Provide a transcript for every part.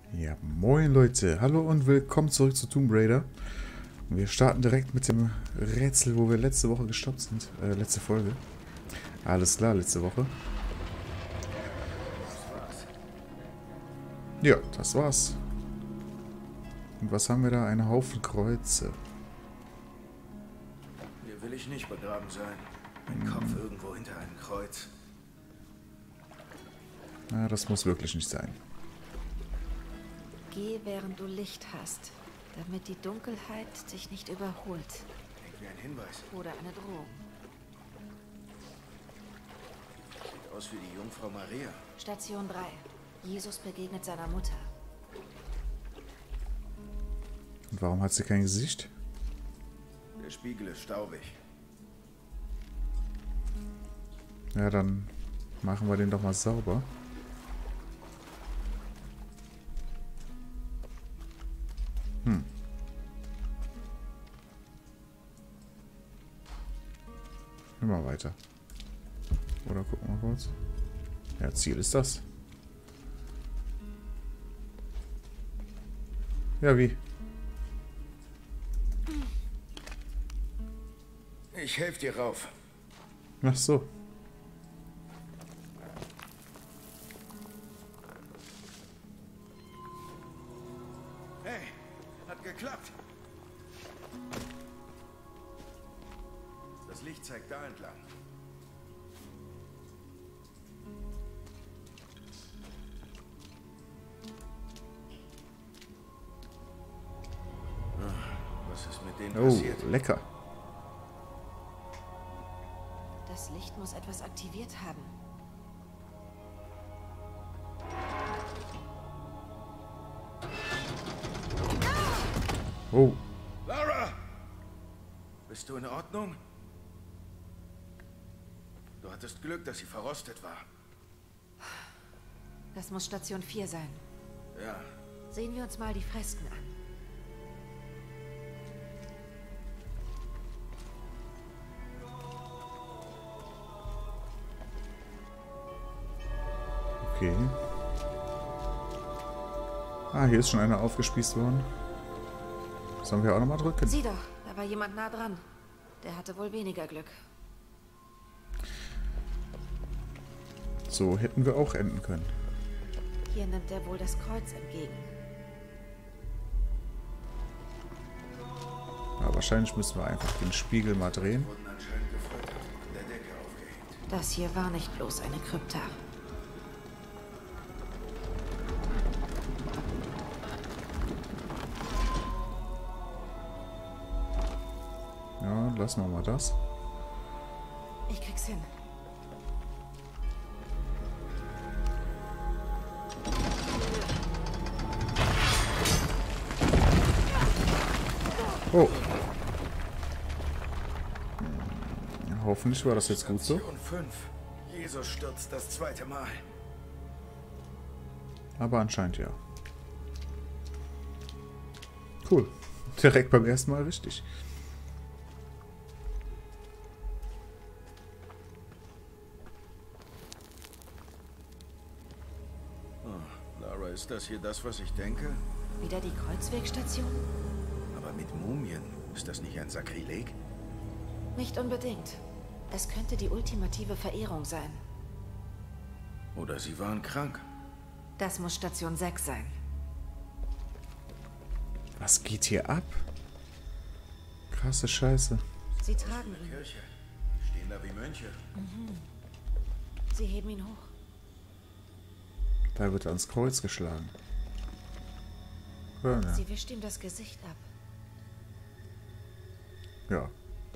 Ja, moin Leute, hallo und willkommen zurück zu Tomb Raider. Wir starten direkt mit dem Rätsel, wo wir letzte Woche gestoppt sind. Letzte Folge. Alles klar, letzte Woche. Ja, das war's. Und was haben wir da? Ein Haufen Kreuze. Hier will ich nicht begraben sein. Mein Kopf irgendwo hinter einem Kreuz. Na, das muss wirklich nicht sein. Geh, während du Licht hast, damit die Dunkelheit dich nicht überholt. Klingt wie ein Hinweis. Oder eine Drohung. Sieht aus wie die Jungfrau Maria. Station 3. Jesus begegnet seiner Mutter. Und warum hat sie kein Gesicht? Der Spiegel ist staubig. Ja, dann machen wir den doch mal sauber. Immer weiter. Oder gucken wir kurz. Ja, Ziel ist das. Ja, wie? Ich helfe dir rauf. Ach so. Hey, hat geklappt. Das Licht zeigt da entlang. Was ist mit denen passiert? Oh, lecker. Das Licht muss etwas aktiviert haben. Oh, Lara! Bist du in Ordnung? Du hattest Glück, dass sie verrostet war. Das muss Station 4 sein. Ja, Sehen wir uns mal die Fresken an. okay. Ah, hier ist schon einer aufgespießt worden. Sollen wir auch nochmal drücken? Sieh doch, da war jemand nah dran. Der hatte wohl weniger Glück. So hätten wir auch enden können. Hier nimmt er wohl das Kreuz entgegen. Aber wahrscheinlich müssen wir einfach den Spiegel mal drehen. wurden anscheinend gefoltert und an der Decke aufgehängt. Das hier war nicht bloß eine Krypta. Ja, lassen wir mal das. Ich krieg's hin. Oh. Hoffentlich war das jetzt gut so. Station 5. Jesus stürzt das zweite Mal. Aber anscheinend ja. Cool. Direkt beim ersten Mal richtig. Lara, ist das hier das, was ich denke? Wieder die Kreuzwegstation? Aber mit Mumien, ist das nicht ein Sakrileg? Nicht unbedingt. Es könnte die ultimative Verehrung sein. Oder sie waren krank. Das muss Station 6 sein. Was geht hier ab? Krasse Scheiße. Sie tragen ihn. Kirche. Stehen da wie Mönche. Sie heben ihn hoch. Da wird ans Kreuz geschlagen. Ja, ja. Sie wischt ihm das Gesicht ab. Ja.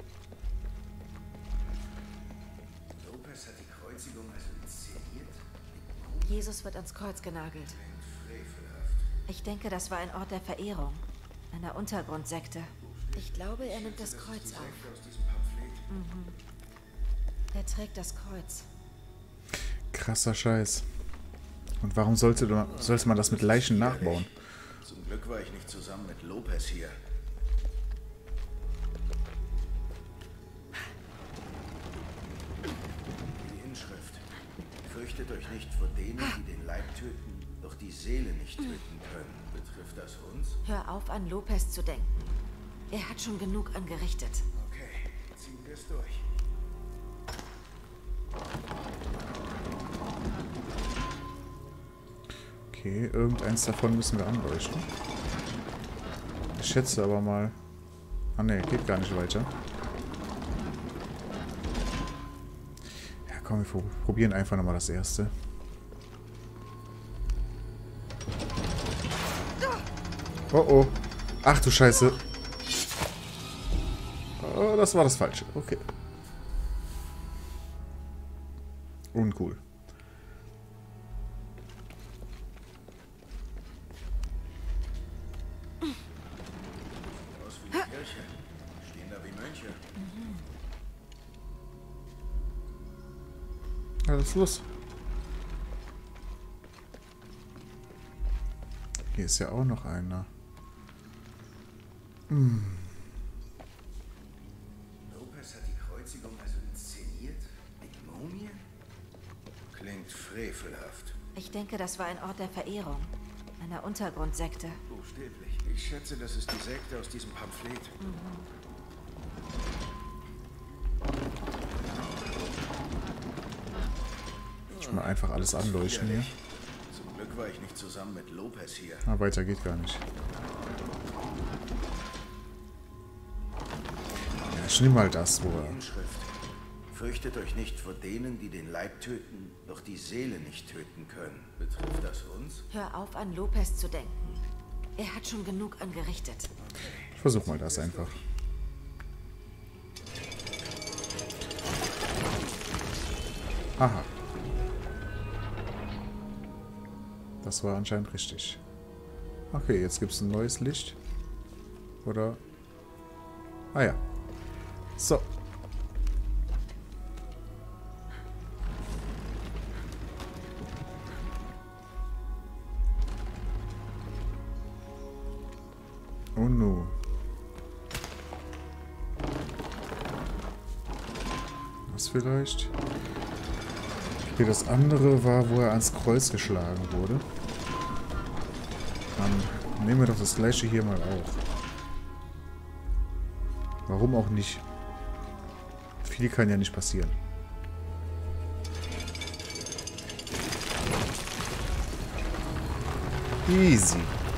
Lopez hat die Kreuzigung also inszeniert? Jesus wird ans Kreuz genagelt. Frevelhaft. Ich denke, das war ein Ort der Verehrung. Einer Untergrundsekte. Ich glaube, er nimmt das Kreuz auf. Aus diesem Pamphlet. Er trägt das Kreuz. Krasser Scheiß. Und warum sollte man das mit Leichen nachbauen? Zum Glück war ich nicht zusammen mit Lopez hier. Die Inschrift. Fürchtet euch nicht vor denen, die den Leib töten doch die Seele nicht töten können. Betrifft das uns? Hör auf, an Lopez zu denken. Er hat schon genug angerichtet. Okay, ziehen wir es durch. Okay, irgendeins davon müssen wir anleuchten. Ich schätze aber mal... Ah ne, geht gar nicht weiter. Ja komm, wir probieren einfach nochmal das erste. Oh oh. Ach du Scheiße. Oh, das war das Falsche. Okay. Uncool. Aus wie eine Kirche. Stehen da wie Mönche. Ja, was ist los? Hier ist ja auch noch einer. Lopez hat die Kreuzigung also inszeniert? Mit Mumien? Klingt frevelhaft. Ich denke, das war ein Ort der Verehrung. Einer Untergrundsekte. Buchstäblich. Ich schätze, das ist die Sekte aus diesem Pamphlet. Ich will mal einfach alles anleuchten hier. Zum Glück war ich nicht zusammen mit Lopez hier. Ah, weiter geht gar nicht. Ja, ich nehme mal das, wo er... Inschrift. Fürchtet euch nicht vor denen, die den Leib töten, doch die Seele nicht töten können. Betrifft das uns? Hör auf, an Lopez zu denken. Er hat schon genug angerichtet. Ich versuche mal das einfach. Aha. Das war anscheinend richtig. Okay, jetzt gibt es ein neues Licht. Oder... Ah ja. So. Oh no. Was vielleicht? Okay, das andere war, wo er ans Kreuz geschlagen wurde. Dann nehmen wir doch das gleiche hier mal auf. Warum auch nicht? Viel kann ja nicht passieren. Easy.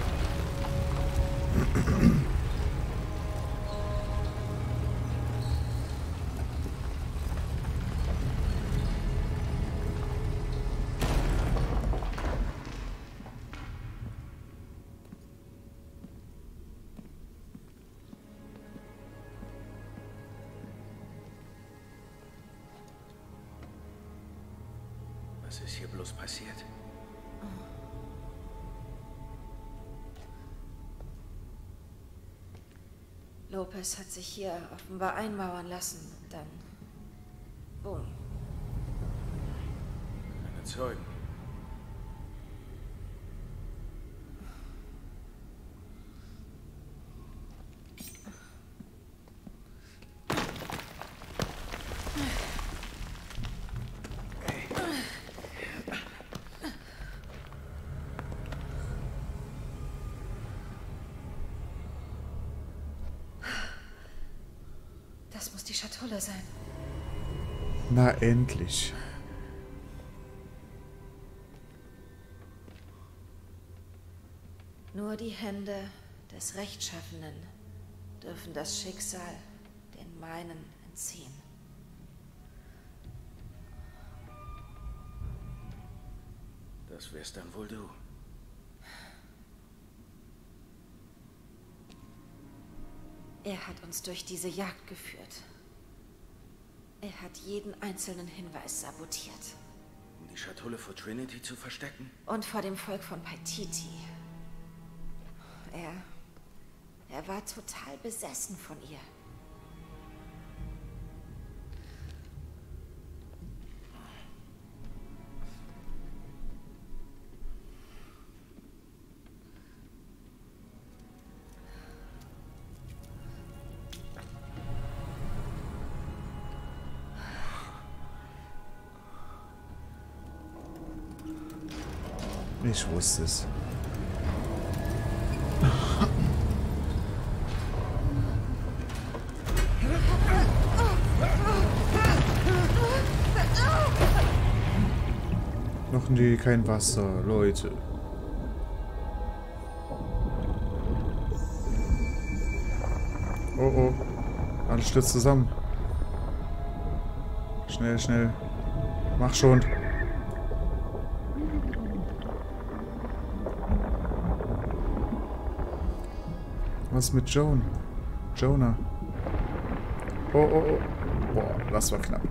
Was ist hier bloß passiert? Lopez hat sich hier offenbar einmauern lassen. Dann... Boom. Keine Zeugen. Das muss die Schatulle sein. Na endlich. Nur die Hände des Rechtschaffenen dürfen das Schicksal den meinen entziehen. Das wärst dann wohl du. Er hat uns durch diese Jagd geführt. Er hat jeden einzelnen Hinweis sabotiert. Um die Schatulle vor Trinity zu verstecken? Und vor dem Volk von Paititi. Er war total besessen von ihr. Ich wusste es. Noch nie kein Wasser, Leute. Oh oh. Alles stürzt zusammen. Schnell, schnell. Mach schon. Was mit Joan? Jonah. Oh, oh, oh. Boah, das war knapp.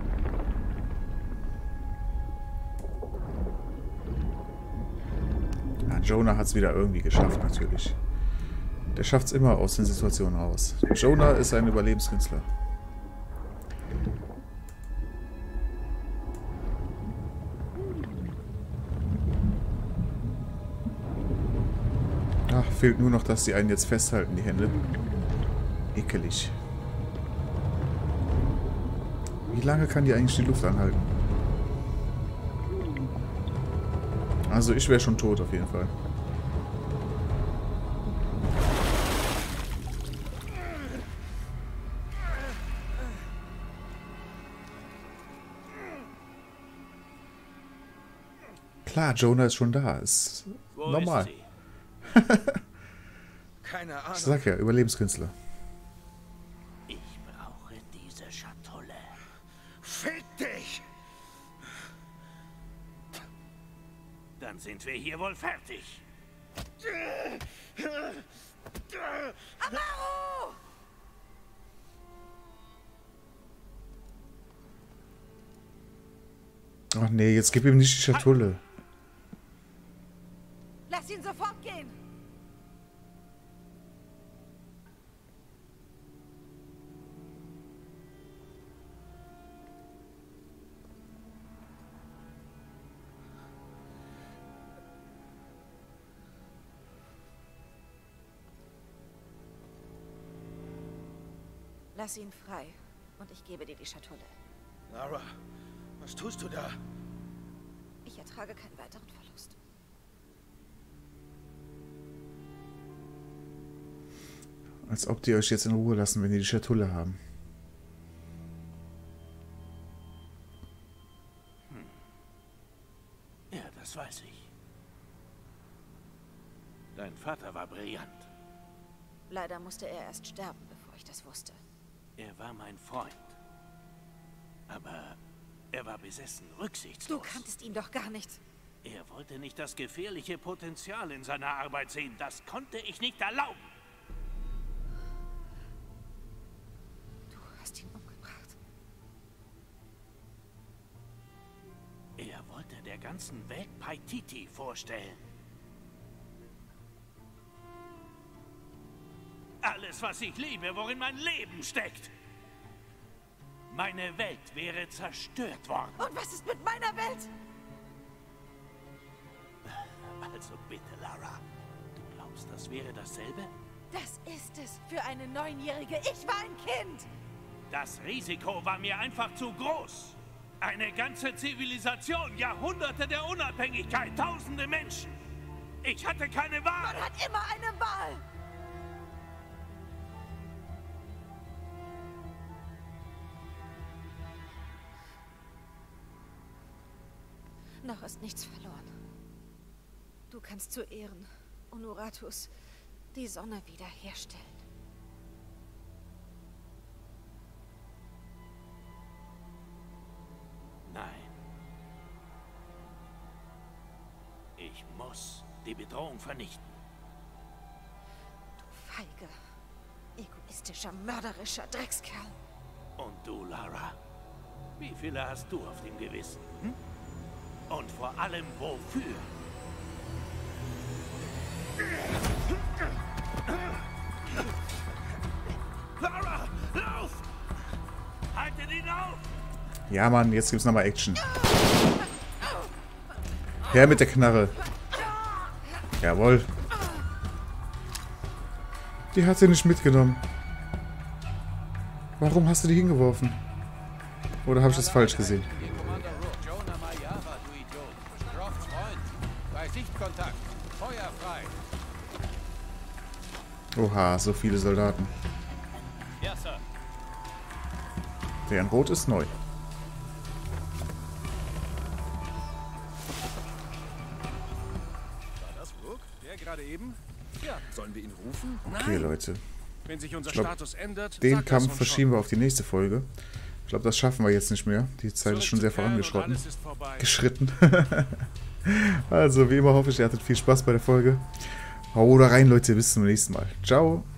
Ja, Jonah hat es wieder irgendwie geschafft, natürlich. Der schafft es immer aus den Situationen raus. Jonah ist ein Überlebenskünstler. Ach, fehlt nur noch, dass sie einen jetzt festhalten, die Hände. Ekelig. Wie lange kann die eigentlich die Luft anhalten? Also ich wäre schon tot auf jeden Fall. Klar, Jonah ist schon da. Ist normal. Keine Ahnung. Ich sag ja, Überlebenskünstler. Ich brauche diese Schatulle. Fick dich! Dann sind wir hier wohl fertig. Amaru! Ach nee, jetzt gib ihm nicht die Schatulle. Lass ihn sofort gehen! Lass ihn frei und ich gebe dir die Schatulle. Lara, was tust du da? Ich ertrage keinen weiteren Verlust. Als ob die euch jetzt in Ruhe lassen, wenn die die Schatulle haben. Ja, das weiß ich. Dein Vater war brillant. Leider musste er erst sterben, bevor ich das wusste. Er war mein Freund. Aber er war besessen, Du rücksichtslos. kanntest ihn doch gar nicht. Er wollte nicht das gefährliche Potenzial in seiner Arbeit sehen. Das konnte ich nicht erlauben. Du hast ihn umgebracht. Er wollte der ganzen Welt Paititi vorstellen. Alles, was ich liebe, worin mein Leben steckt. Meine Welt wäre zerstört worden. Und was ist mit meiner Welt? Also bitte, Lara. Du glaubst, das wäre dasselbe? Das ist es für eine 9-Jährige. Ich war ein Kind. Das Risiko war mir einfach zu groß. Eine ganze Zivilisation, Jahrhunderte der Unabhängigkeit, tausende Menschen. Ich hatte keine Wahl. Man hat immer eine Wahl. Noch ist nichts verloren. Du kannst zu Ehren Unuratus die Sonne wiederherstellen. Nein. Ich muss die Bedrohung vernichten. Du feiger, egoistischer, mörderischer Dreckskerl. Und du, Lara? Wie viele hast du auf dem Gewissen? Hm? Und vor allem wofür? Lara, lauf! Haltet ihn auf! Ja, Mann, jetzt gibt's nochmal Action. Her mit der Knarre. Jawohl. Die hat sie nicht mitgenommen. Warum hast du die hingeworfen? Oder habe ich das falsch gesehen? Commander Jonah Mayava, du Idiot. Crofts Freund. Bei Sichtkontakt. Oha, so viele Soldaten. Ja, Sir. Der in Rot ist neu. War das Brooke? Der gerade eben? Ja, sollen wir ihn rufen? Okay, Leute. Wenn sich unser glaub, Status ändert, Den sagt das Kampf uns verschieben schon. wir auf die nächste Folge. Ich glaube, das schaffen wir jetzt nicht mehr. Die Zeit ist schon sehr vorangeschritten. Alles ist vorbei. Geschritten. Also, wie immer hoffe ich, ihr hattet viel Spaß bei der Folge. Haut rein, Leute. Bis zum nächsten Mal. Ciao.